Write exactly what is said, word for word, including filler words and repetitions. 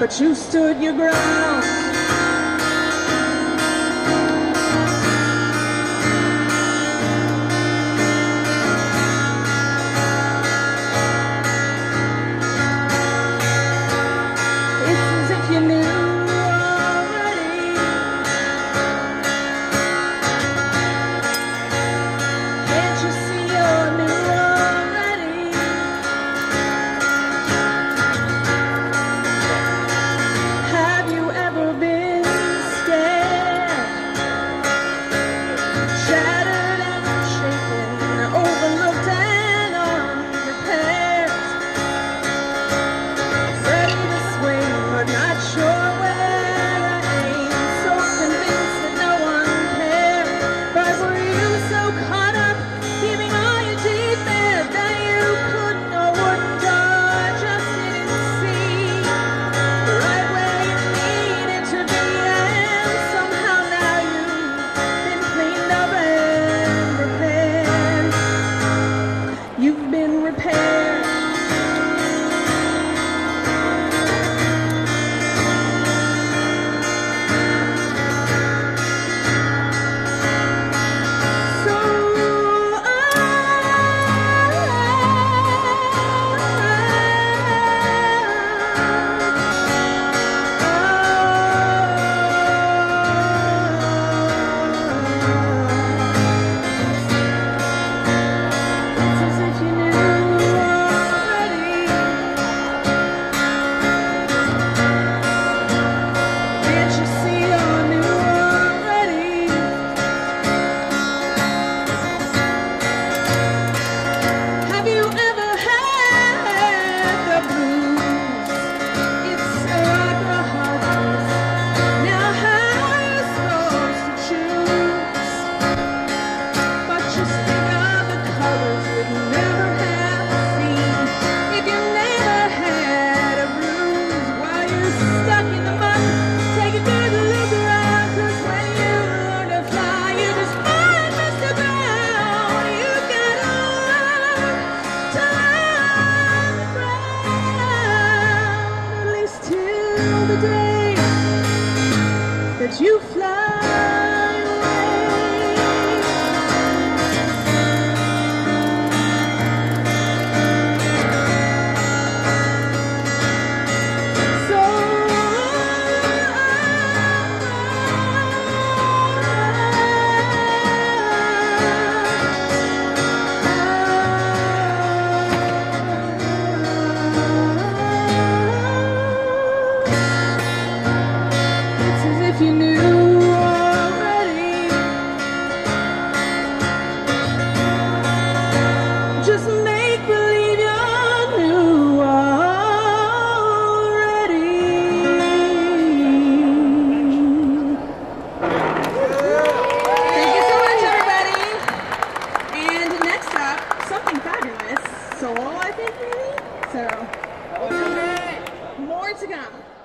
but you stood your ground. It's as if you knew already. Can't you see you're new already? Have you ever been scared, shattered and shaken, overlooked and unprepared, ready to swing but not sure where to aim, so convinced that no one cared? But were you so caught up keeping all your teeth there that you couldn't or wouldn't or just didn't see right where you needed to be? And somehow now you've been cleaned up and repaired. You've been repaired. So it's as if you knew already. Can't you see you're new already? Have you ever had the blues? It's like a heartbreak. Now how are you supposed to choose? But just think of the colors we'd never have seen if you never had a bruise. While you're stuck in the mud, take it to the look around, 'cause when you learn to fly, you just might miss the ground. You gotta learn to learn the ground, at least till the day that you fly away. So it's as if you knew already. Just make believe you're new already. Thank you so much, everybody. And next up, something fabulous. Soul, I think, maybe? So, more to come.